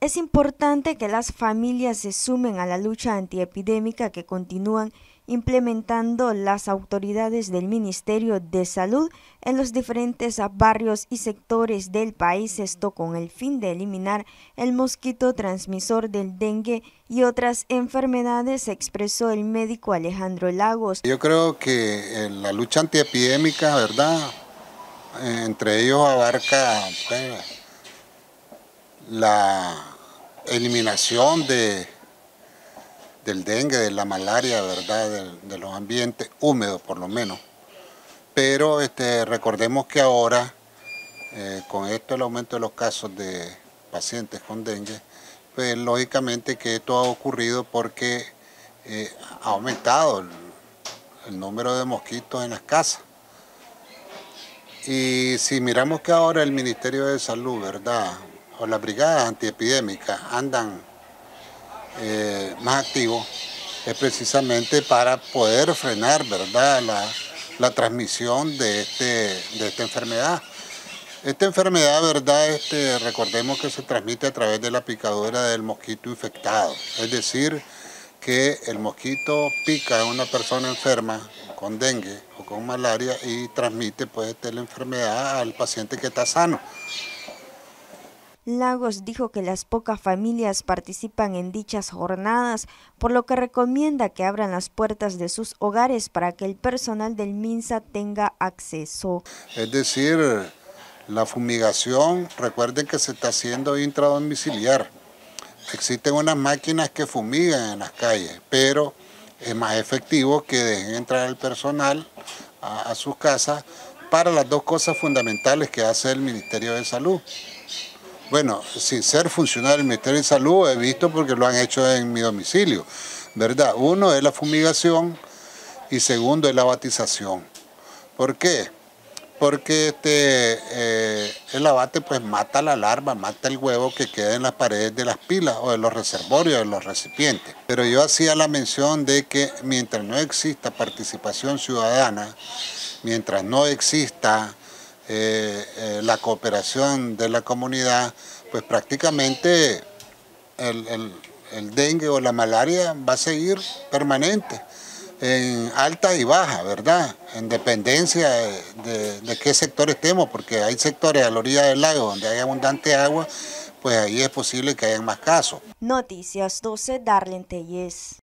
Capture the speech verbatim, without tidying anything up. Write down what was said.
Es importante que las familias se sumen a la lucha antiepidémica que continúan implementando las autoridades del Ministerio de Salud en los diferentes barrios y sectores del país, esto con el fin de eliminar el mosquito transmisor del dengue y otras enfermedades, expresó el médico Alejandro Lagos. Yo creo que la lucha antiepidémica, ¿verdad? Entre ellos abarca pues, la eliminación de, del dengue, de la malaria, ¿verdad? De, de los ambientes húmedos por lo menos. Pero este, recordemos que ahora, eh, con esto el aumento de los casos de pacientes con dengue, pues lógicamente que esto ha ocurrido porque eh, ha aumentado el, el número de mosquitos en las casas. Y si miramos que ahora el Ministerio de Salud, ¿verdad?, o las brigadas antiepidémicas andan eh, más activos, es precisamente para poder frenar, ¿verdad?, la, la transmisión de, este, de esta enfermedad. Esta enfermedad, ¿verdad?, este, recordemos que se transmite a través de la picadura del mosquito infectado, es decir, que el mosquito pica a una persona enferma con dengue o con malaria y transmite pues este, la enfermedad al paciente que está sano. Lagos dijo que las pocas familias participan en dichas jornadas, por lo que recomienda que abran las puertas de sus hogares para que el personal del MINSA tenga acceso. Es decir, la fumigación, recuerden que se está haciendo intradomiciliar. Existen unas máquinas que fumigan en las calles, pero es más efectivo que dejen entrar el personal a, a sus casas para las dos cosas fundamentales que hace el Ministerio de Salud. Bueno, sin ser funcionario del Ministerio de Salud, he visto porque lo han hecho en mi domicilio, ¿verdad? Uno es la fumigación y segundo es la batización. ¿Por qué? Porque este, eh, el abate pues mata la larva, mata el huevo que queda en las paredes de las pilas o de los reservorios, de los recipientes. Pero yo hacía la mención de que mientras no exista participación ciudadana, mientras no exista eh, eh, la cooperación de la comunidad, pues prácticamente el, el, el dengue o la malaria va a seguir permanente, en alta y baja, ¿verdad? En dependencia de, de, de qué sector estemos, porque hay sectores a la orilla del lago donde hay abundante agua, pues ahí es posible que haya más casos. Noticias doce, Darlene Telles.